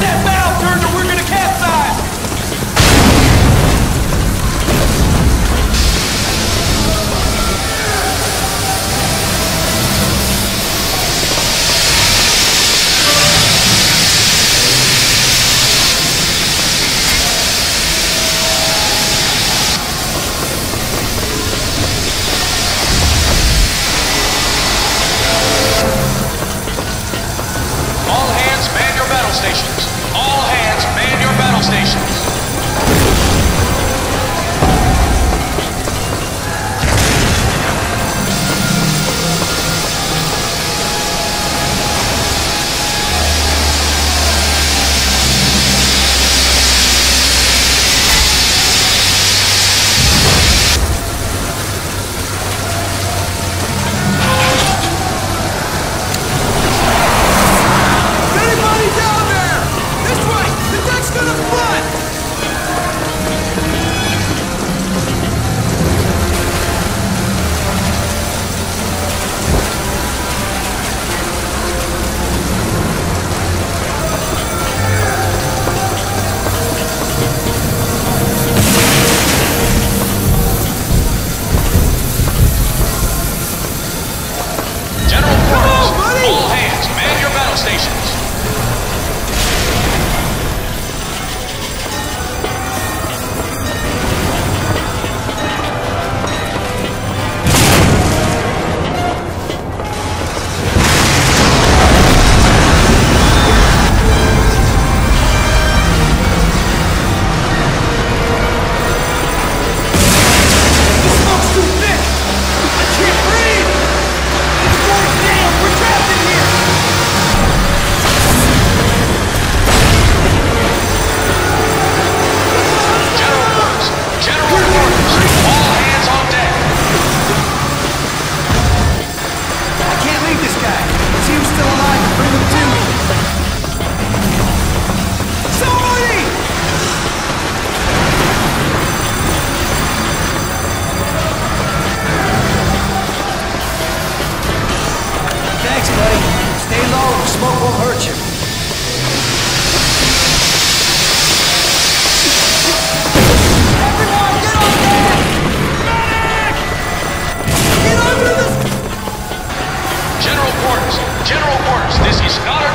that bow turned or we're gonna capsize! All hands man your battle stations. All hands man your battle stations. Anybody down there? This way! The deck's gonna flood! General Come quarters. on, buddy! All hands man your battle stations. The smoke's too thick! I can't breathe! It's going down! We're trapped in here! General quarters. General quarters. All hands on deck. I can't leave this guy. See him still alive and bring him to me. Somebody! Thanks, buddy. Stay low. The smoke won't hurt you. Everyone, get on deck! Medic! Get under this! General quarters. General quarters. This is not a